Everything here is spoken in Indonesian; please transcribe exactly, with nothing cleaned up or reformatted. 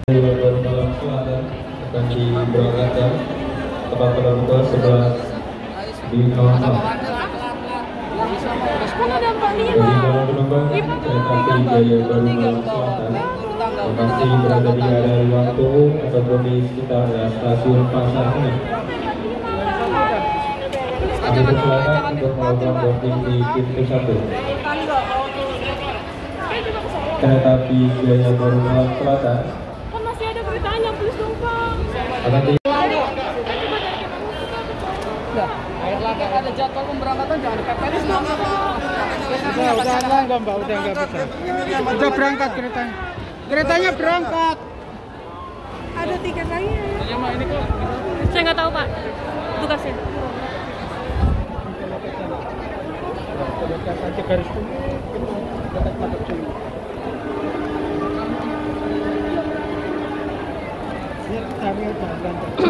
Malam Selatan akan diberangkatkan tepat pada pukul sebelas di kawasan. Bagi para penumpang kereta api Jaya Baru Malam Selatan lokasi berada di area waktu ataupun di sekitar stasiun Pasar Senen. Kami persilakan untuk melakukan boarding di pintu satu. Kereta api Jaya Baru Malam Selatan Tanya please dong Pak. akan di Ayolah, ada jadwal pemberangkatan jangan dipepet selama. Udah, udah enggak Mbak, udah enggak bisa. Udah berangkat keretanya. Keretanya berangkat. Ada tiket lagi ya? Ini kok. Saya nggak tahu Pak, tugasnya. Aja garis kuning, dekat madep dulu. Biar kami udah berangkat.